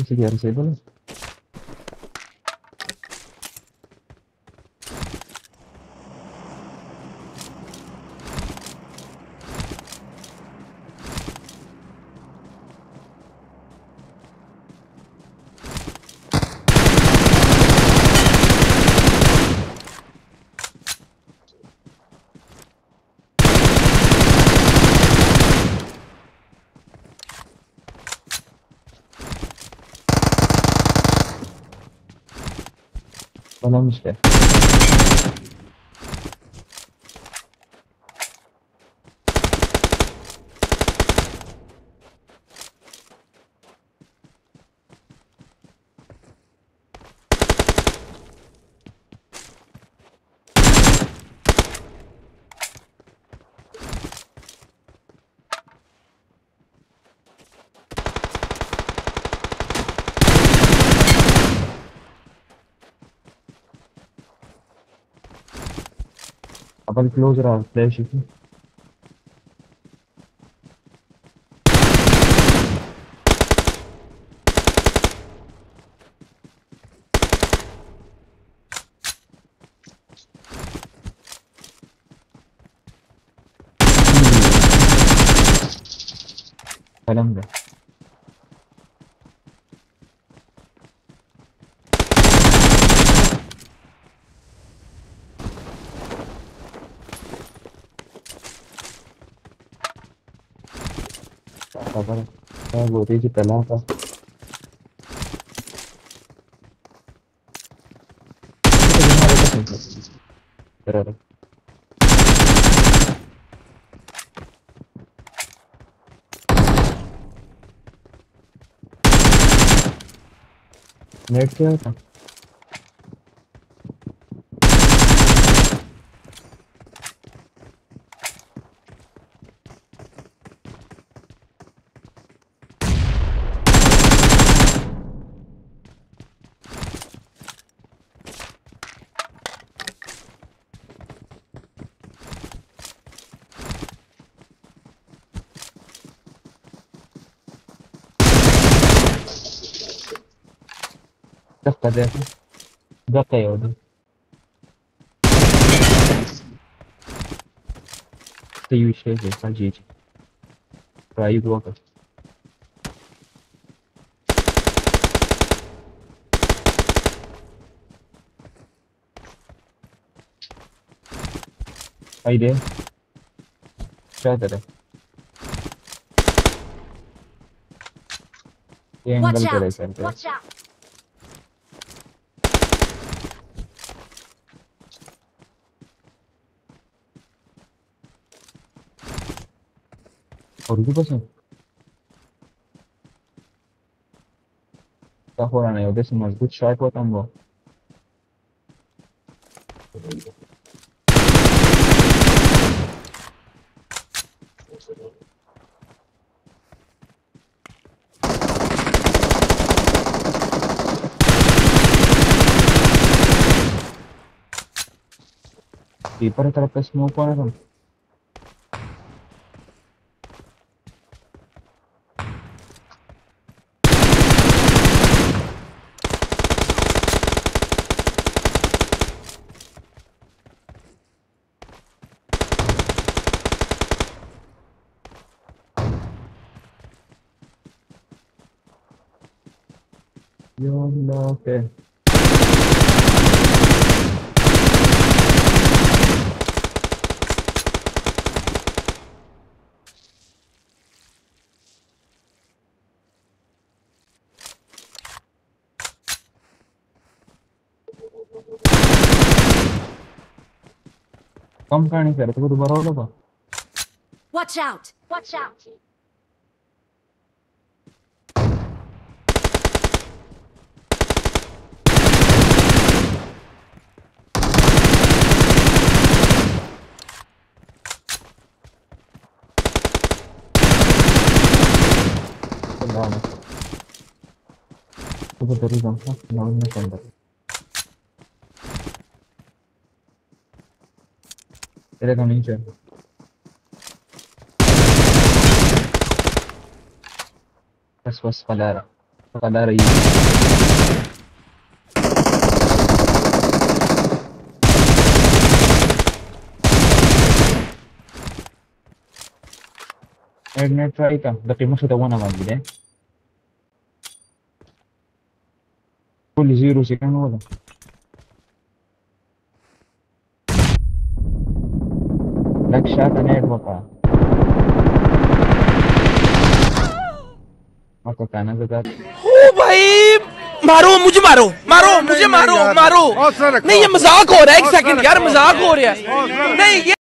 से घर से बोलो बना मुझे अपन क्लोज रहा फ्लैश की कलम दे खबर है गोरी की तला का तेरा नेट क्या था जब है उधर तो ये विषय है हाँ जी ट्राई हुआ कर आई दे क्या तेरे ये एंगल तेरे करते और भी कुछ क्या हो रहा नहीं उधर से मजबूत शॉट होता हम वो ऊपर तरफ पे स्मोक हो रहा था यो ओके कम कहानी कर तो दोबारा हो लगा Watch out! Watch out! तो तेरी जाऊंगा नाम में संदर तेरे का नहीं चाहिए बस बस पला रहा पकड़ा रही है। Net try ka. Dati mo sa tawa na magide. Full zero si kang wala. Nag-shot na net mo pa. Ako ka na sa ओ भाई मारो मुझे मारो मारो मुझे मारो मारो नहीं ये मजाक हो रहा है एक सेकंड यार मजाक हो रहा है नहीं ये